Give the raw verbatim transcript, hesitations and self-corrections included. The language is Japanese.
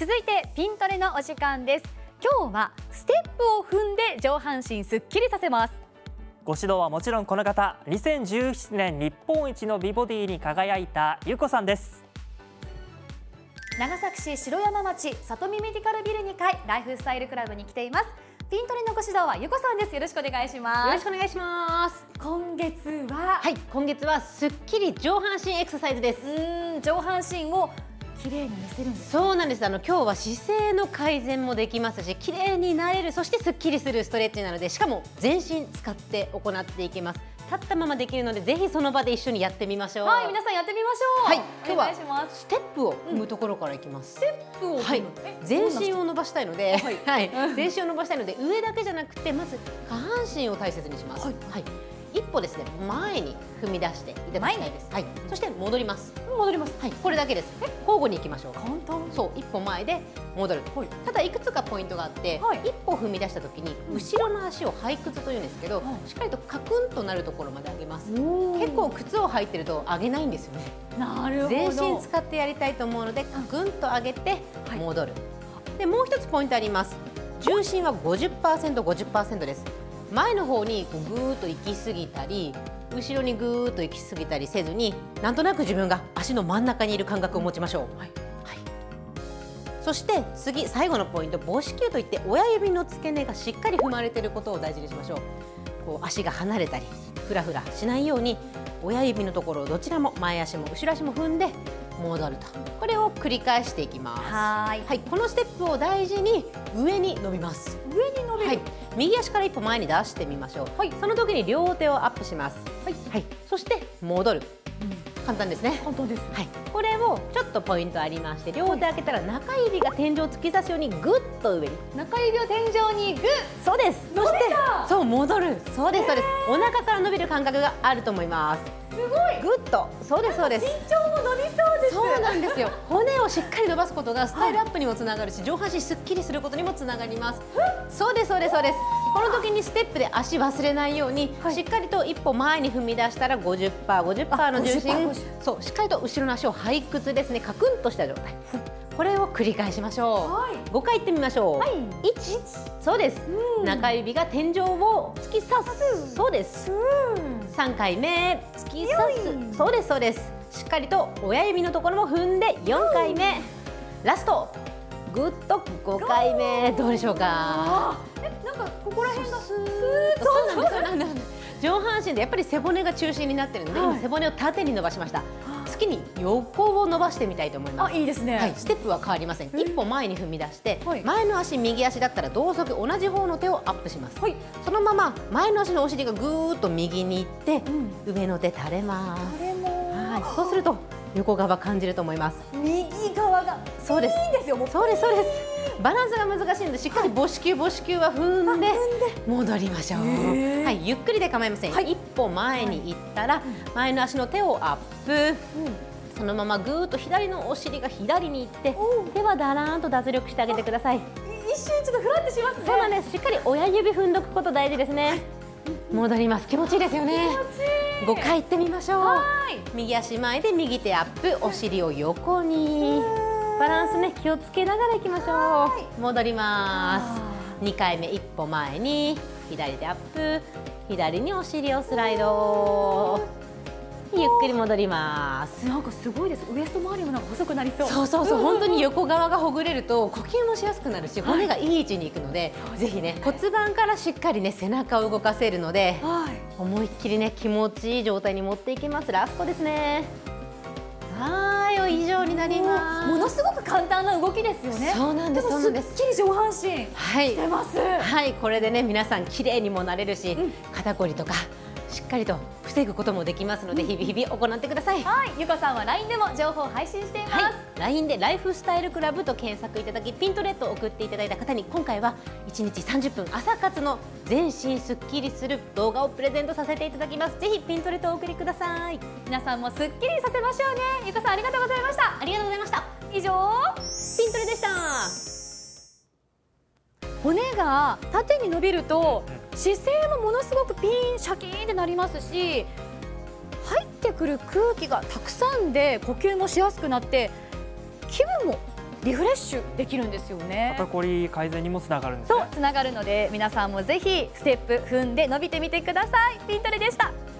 続いてピントレのお時間です。今日はステップを踏んで上半身すっきりさせます。 ご指導はもちろんこの方、にせんじゅうななねん日本一の美ボディに輝いたゆこさんです。 長崎市城山町里見メディカルビルにかいライフスタイルクラブに来ています。ピントレのご指導はゆこさんです。よろしくお願いします。 よろしくお願いします。 今月ははい、今月はすっきり上半身エクササイズです。 うーん、上半身を綺麗に見せるんです。 そうなんです。あの今日は姿勢の改善もできますし、綺麗になれる、そしてすっきりするストレッチなので、しかも全身使って行っていきます。立ったままできるので、ぜひその場で一緒にやってみましょう。 はい、皆さんやってみましょう。 はい、今日はお願いします。 ステップを踏むところからいきます。 ステップを踏む、 はい、全身を伸ばしたいので、 はいはい、全身を伸ばしたいので、上だけじゃなくて、まず下半身を大切にします。 はいはい、一歩ですね、前に踏み出していただきたいです。はい、そして戻ります。 戻ります。 はい、これだけです。交互に行きましょう。 簡単。 そう、一歩前で戻る。 はい、 ただいくつかポイントがあって、 はい、 一歩踏み出した時に後ろの足を背屈というんですけど、はい、しっかりとカクンとなるところまで上げます。結構靴を履いてると上げないんですよね。 なるほど。 全身使ってやりたいと思うので、カクンと上げて戻る。はい、でもう一つポイントあります。重心は ごじゅっパーセント、ごじゅっパーセント です。前の方にこうぐーっと行き過ぎたり、後ろにぐーっと行き過ぎたりせずに、なんとなく自分が足の真ん中にいる感覚を持ちましょう。はいはい、そして次、最後のポイント、母子球といって親指の付け根がしっかり踏まれていることを大事にしましょう。こう足が離れたりふらふらしないように、親指のところをどちらも前足も後ろ足も踏んで戻ると、これを繰り返していきます。はい、はい、このステップを大事に上に伸びます。 上に伸びる。はい、 右足から一歩前に出してみましょう。はい、その時に両手をアップします。はい、はい、そして戻る。うん、簡単ですね。 簡単です。 はい、これをちょっとポイントありまして、両手開けたら中指が天井を突き刺すようにぐっと上に。 中指を天井にぐっ。 そうです。そしてそう戻る。そうですそうです。お腹から伸びる感覚があると思います。 すごい。 ぐっと。そうですそうです。 身長も伸びそうです。 そうなんですよ。骨をしっかり伸ばすことがスタイルアップにもつながるし、上半身すっきりすることにもつながります。そうですそうですそうです。この時にステップで足忘れないように、はい、しっかりと一歩前に踏み出したら ごじゅっパーセント、ごじゅっパーセント の重心、そうしっかりと後ろの足を背屈ですね、カクンとした状態。これを繰り返しましょう。はい、ごかいいってみましょう。はい、いち、そうです。中指が天井を突き刺す。そうです。さんかいめ突き刺す。そうですそうです。しっかりと親指のところも踏んでよんかいめ、ラストぐっとごかいめ、どうでしょうか。 え、なんかここら辺がスーッと。 そうなんです。上半身でやっぱり背骨が中心になっているので、今背骨を縦に伸ばしました。次に横を伸ばしてみたいと思います。 あ、いいですね。 はい、ステップは変わりません。一歩前に踏み出して、前の足右足だったら同側同じ方の手をアップします。はい、そのまま前の足のお尻がぐーっと右に行って、うん、上の手垂れます。垂れます。はい、そうすると横側感じると思います。 右側がそうです。いいんですよ。もうそうですそうです。バランスが難しいので、しっかり母子球母子球は踏んで戻りましょう。はい、ゆっくりで構いません。はい、一歩前に行ったら、前の足の手をアップ。うん、そのままぐーっと左のお尻が左に行って、手はだらーんと脱力してあげてください。 一瞬ちょっとふらってしますね。 そうなんです。しっかり親指踏んどくこと大事ですね。戻ります。気持ちいいですよね。ごかいいってみましょう。右足前で右手アップ、お尻を横に。バランスね、気をつけながらいきましょう。戻ります。にかいめ一歩前に左手アップ、左にお尻をスライド。ゆっくり戻ります。 なんかすごいです。ウエスト周りもなんか細くなりそう。 そうそうそう、本当に横側がほぐれると呼吸もしやすくなるし、骨がいい位置に行くので、ぜひね、骨盤からしっかりね背中を動かせるので、思いっきりね気持ちいい状態に持っていきます。ラストですね。はい、以上になります。 ものすごく簡単な動きですよね。 そうなんです。そうなんです。 すっきり上半身してます。 はい、これでね皆さん綺麗にもなれるし、肩こりとかしっかりと防ぐこともできますので、日々日々行ってください。 はい、ゆこさんは ライン でも情報を配信しています。はい、 ライン でライフスタイルクラブと検索いただき、ピントレットを送っていただいた方に今回はいちにちさんじゅっぷん朝活の全身すっきりする動画をプレゼントさせていただきます。ぜひピントレットをお送りください。 皆さんもすっきりさせましょうね。ゆこさんありがとうございました。 ありがとうございました。 以上ピントレでした。 骨が縦に伸びると姿勢もものすごくピンシャキーンってなりますし、入ってくる空気がたくさんで呼吸もしやすくなって気分もリフレッシュできるんですよね。 肩こり改善にもつながるんですね。 そうつながるので皆さんもぜひステップ踏んで伸びてみてください。ピントレでした。